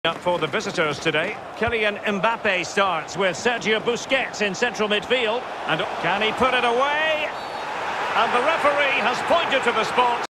Up for the visitors today, Kylian Mbappe starts with Sergio Busquets in central midfield. And can he put it away? And the referee has pointed to the spot.